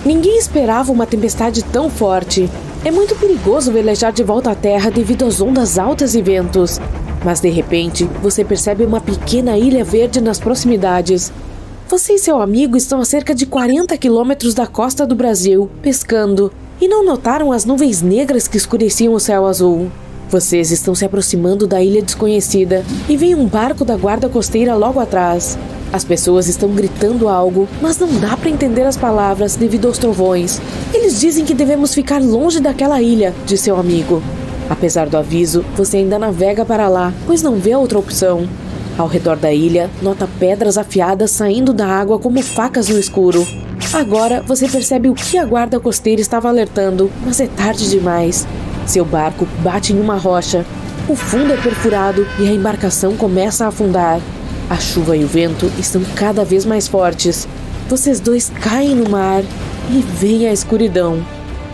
Ninguém esperava uma tempestade tão forte. É muito perigoso velejar de volta à Terra devido às ondas altas e ventos. Mas de repente, você percebe uma pequena ilha verde nas proximidades. Você e seu amigo estão a cerca de 40 quilômetros da costa do Brasil, pescando, e não notaram as nuvens negras que escureciam o céu azul. Vocês estão se aproximando da ilha desconhecida e vem um barco da guarda costeira logo atrás. As pessoas estão gritando algo, mas não dá para entender as palavras devido aos trovões. Eles dizem que devemos ficar longe daquela ilha, diz seu amigo. Apesar do aviso, você ainda navega para lá, pois não vê outra opção. Ao redor da ilha, nota pedras afiadas saindo da água como facas no escuro. Agora você percebe o que a guarda costeira estava alertando, mas é tarde demais. Seu barco bate em uma rocha. O fundo é perfurado e a embarcação começa a afundar. A chuva e o vento estão cada vez mais fortes. Vocês dois caem no mar e vem a escuridão.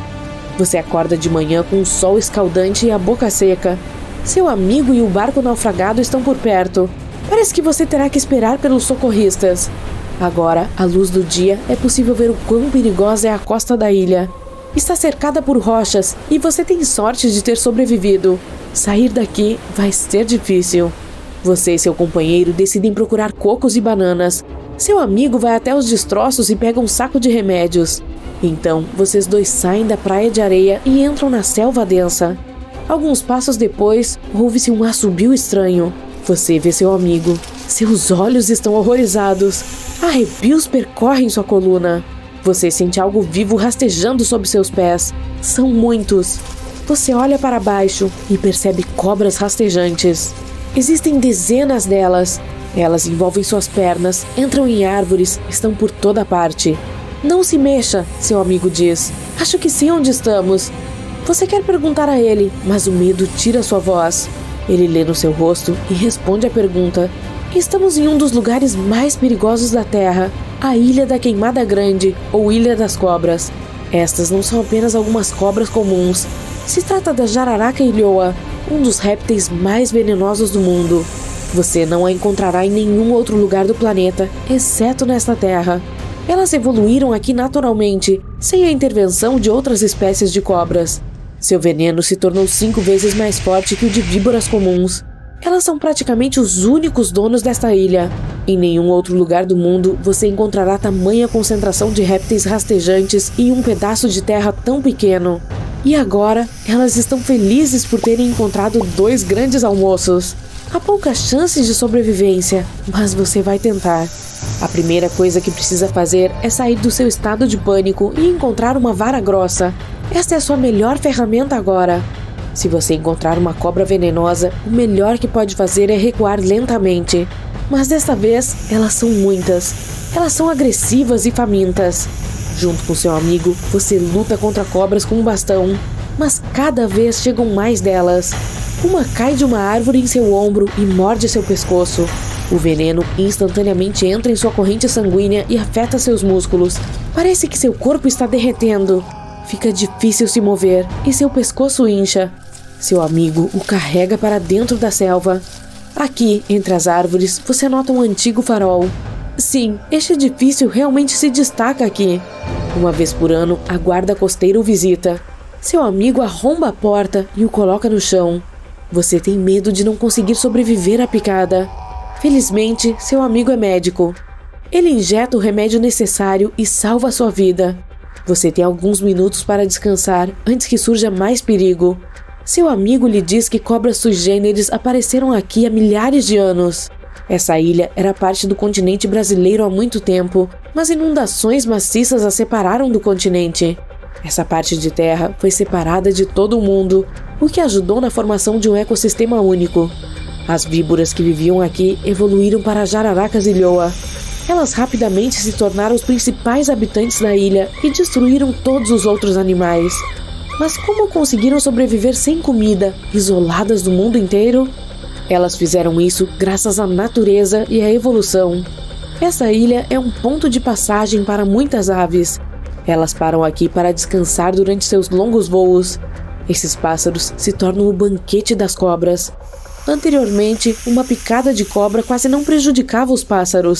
Você acorda de manhã com o sol escaldante e a boca seca. Seu amigo e o barco naufragado estão por perto. Parece que você terá que esperar pelos socorristas. Agora, à luz do dia, é possível ver o quão perigosa é a costa da ilha. Está cercada por rochas e você tem sorte de ter sobrevivido. Sair daqui vai ser difícil. Você e seu companheiro decidem procurar cocos e bananas. Seu amigo vai até os destroços e pega um saco de remédios. Então, vocês dois saem da praia de areia e entram na selva densa. Alguns passos depois, ouve-se um assobio estranho. Você vê seu amigo. Seus olhos estão horrorizados. Arrepios percorrem sua coluna. Você sente algo vivo rastejando sob seus pés. São muitos. Você olha para baixo e percebe cobras rastejantes. Existem dezenas delas. Elas envolvem suas pernas, entram em árvores, estão por toda parte. Não se mexa, seu amigo diz. Acho que sei onde estamos. Você quer perguntar a ele, mas o medo tira sua voz. Ele lê no seu rosto e responde à pergunta. Estamos em um dos lugares mais perigosos da Terra, a Ilha da Queimada Grande, ou Ilha das Cobras. Estas não são apenas algumas cobras comuns. Se trata da jararaca ilhoa, um dos répteis mais venenosos do mundo. Você não a encontrará em nenhum outro lugar do planeta, exceto nesta Terra. Elas evoluíram aqui naturalmente, sem a intervenção de outras espécies de cobras. Seu veneno se tornou 5 vezes mais forte que o de víboras comuns. Elas são praticamente os únicos donos desta ilha. Em nenhum outro lugar do mundo você encontrará tamanha concentração de répteis rastejantes em um pedaço de terra tão pequeno. E agora, elas estão felizes por terem encontrado 2 grandes almoços. Há poucas chances de sobrevivência, mas você vai tentar. A primeira coisa que precisa fazer é sair do seu estado de pânico e encontrar uma vara grossa. Esta é a sua melhor ferramenta agora. Se você encontrar uma cobra venenosa, o melhor que pode fazer é recuar lentamente. Mas desta vez, elas são muitas. Elas são agressivas e famintas. Junto com seu amigo, você luta contra cobras com um bastão. Mas cada vez chegam mais delas. Uma cai de uma árvore em seu ombro e morde seu pescoço. O veneno instantaneamente entra em sua corrente sanguínea e afeta seus músculos. Parece que seu corpo está derretendo. Fica difícil se mover e seu pescoço incha. Seu amigo o carrega para dentro da selva. Aqui, entre as árvores, você nota um antigo farol. Sim, este edifício realmente se destaca aqui. Uma vez por ano, a guarda costeira o visita. Seu amigo arromba a porta e o coloca no chão. Você tem medo de não conseguir sobreviver à picada. Felizmente, seu amigo é médico. Ele injeta o remédio necessário e salva a sua vida. Você tem alguns minutos para descansar antes que surja mais perigo. Seu amigo lhe diz que cobras sui generis apareceram aqui há milhares de anos. Essa ilha era parte do continente brasileiro há muito tempo, mas inundações maciças a separaram do continente. Essa parte de terra foi separada de todo o mundo, o que ajudou na formação de um ecossistema único. As víboras que viviam aqui evoluíram para jararacas ilhoa. Elas rapidamente se tornaram os principais habitantes da ilha e destruíram todos os outros animais. Mas como conseguiram sobreviver sem comida, isoladas do mundo inteiro? Elas fizeram isso graças à natureza e à evolução. Essa ilha é um ponto de passagem para muitas aves. Elas param aqui para descansar durante seus longos voos. Esses pássaros se tornam o banquete das cobras. Anteriormente, uma picada de cobra quase não prejudicava os pássaros.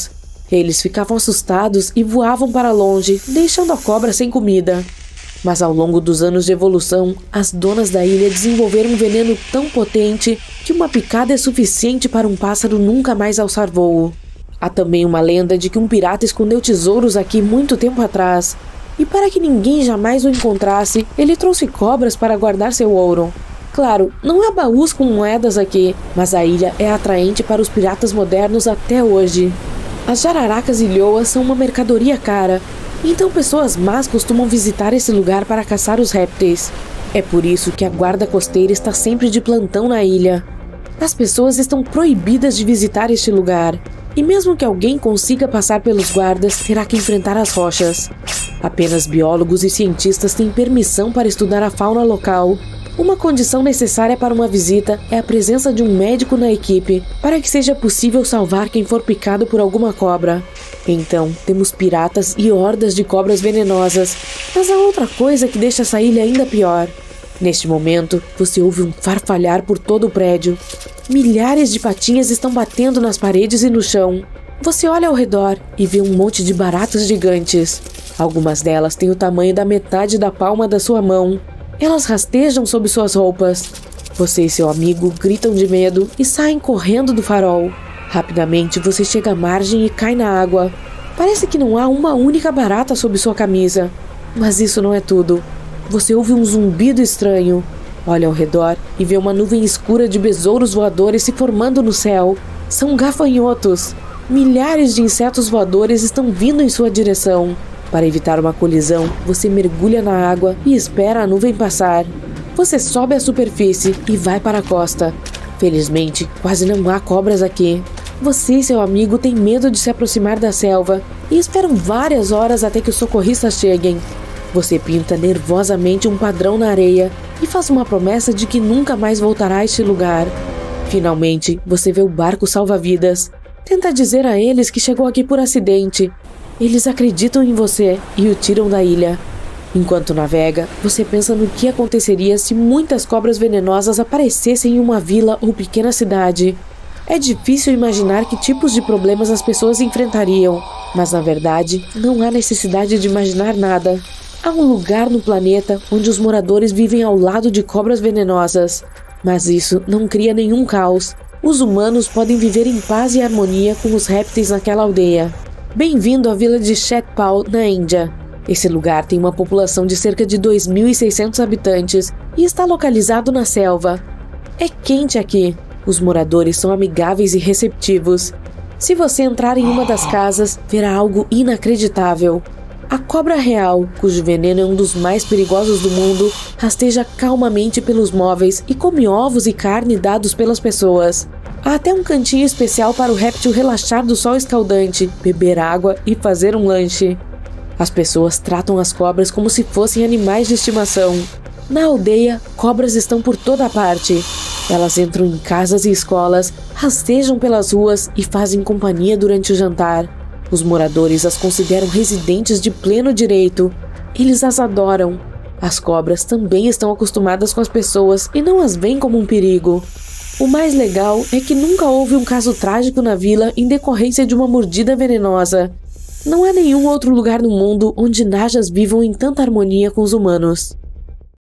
Eles ficavam assustados e voavam para longe, deixando a cobra sem comida. Mas ao longo dos anos de evolução, as donas da ilha desenvolveram um veneno tão potente que uma picada é suficiente para um pássaro nunca mais alçar voo. Há também uma lenda de que um pirata escondeu tesouros aqui muito tempo atrás, e para que ninguém jamais o encontrasse, ele trouxe cobras para guardar seu ouro. Claro, não há baús com moedas aqui, mas a ilha é atraente para os piratas modernos até hoje. As jararacas e lhoas são uma mercadoria cara, então pessoas más costumam visitar esse lugar para caçar os répteis. É por isso que a guarda costeira está sempre de plantão na ilha. As pessoas estão proibidas de visitar este lugar, e mesmo que alguém consiga passar pelos guardas, terá que enfrentar as rochas. Apenas biólogos e cientistas têm permissão para estudar a fauna local. Uma condição necessária para uma visita é a presença de um médico na equipe, para que seja possível salvar quem for picado por alguma cobra. Então, temos piratas e hordas de cobras venenosas, mas há outra coisa que deixa essa ilha ainda pior. Neste momento, você ouve um farfalhar por todo o prédio. Milhares de patinhas estão batendo nas paredes e no chão. Você olha ao redor e vê um monte de baratas gigantes. Algumas delas têm o tamanho da metade da palma da sua mão. Elas rastejam sob suas roupas. Você e seu amigo gritam de medo e saem correndo do farol. Rapidamente você chega à margem e cai na água. Parece que não há uma única barata sob sua camisa. Mas isso não é tudo. Você ouve um zumbido estranho. Olha ao redor e vê uma nuvem escura de besouros voadores se formando no céu. São gafanhotos. Milhares de insetos voadores estão vindo em sua direção. Para evitar uma colisão, você mergulha na água e espera a nuvem passar. Você sobe à superfície e vai para a costa. Felizmente, quase não há cobras aqui. Você e seu amigo têm medo de se aproximar da selva e esperam várias horas até que os socorristas cheguem. Você pinta nervosamente um padrão na areia e faz uma promessa de que nunca mais voltará a este lugar. Finalmente, você vê o barco salva-vidas. Tenta dizer a eles que chegou aqui por acidente. Eles acreditam em você e o tiram da ilha. Enquanto navega, você pensa no que aconteceria se muitas cobras venenosas aparecessem em uma vila ou pequena cidade. É difícil imaginar que tipos de problemas as pessoas enfrentariam, mas na verdade, não há necessidade de imaginar nada. Há um lugar no planeta onde os moradores vivem ao lado de cobras venenosas, mas isso não cria nenhum caos. Os humanos podem viver em paz e harmonia com os répteis naquela aldeia. Bem-vindo à vila de Shetpal, na Índia. Esse lugar tem uma população de cerca de 2.600 habitantes e está localizado na selva. É quente aqui. Os moradores são amigáveis e receptivos. Se você entrar em uma das casas, verá algo inacreditável. A cobra real, cujo veneno é um dos mais perigosos do mundo, rasteja calmamente pelos móveis e come ovos e carne dados pelas pessoas. Há até um cantinho especial para o réptil relaxar do sol escaldante, beber água e fazer um lanche. As pessoas tratam as cobras como se fossem animais de estimação. Na aldeia, cobras estão por toda parte. Elas entram em casas e escolas, rastejam pelas ruas e fazem companhia durante o jantar. Os moradores as consideram residentes de pleno direito. Eles as adoram. As cobras também estão acostumadas com as pessoas e não as veem como um perigo. O mais legal é que nunca houve um caso trágico na vila em decorrência de uma mordida venenosa. Não há nenhum outro lugar no mundo onde najas vivam em tanta harmonia com os humanos.